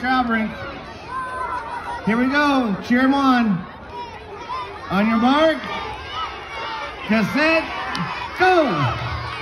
Mr. Albrink. Here we go. Cheer him on. On your mark. Get set. Go.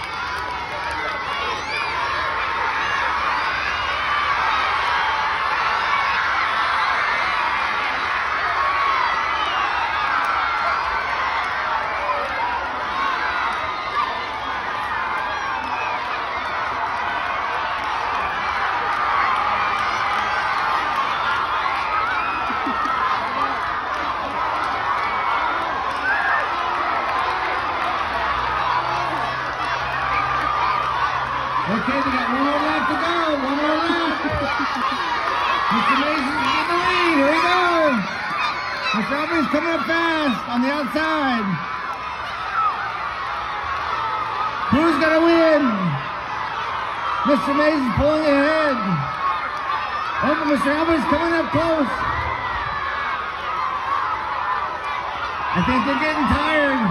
Okay, we got one more lap to go. One more lap. Mr. Mason's in the lead. Here we go. Mr. Albrink's coming up fast on the outside. Who's going to win? Mr. Mason's pulling ahead. Oh, but Mr. Albrink's coming up close. I think they're getting tired.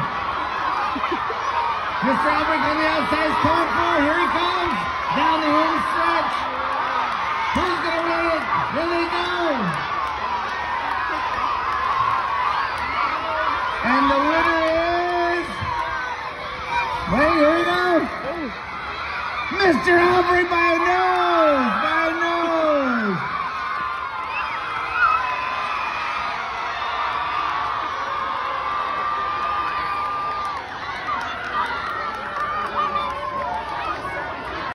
Mr. Albrink on the outside is coming forward. Here he comes. Down the home stretch. Who's going to win it? Here they go. And the winner is... Wait, here we go. Mr. Albrink by a nose.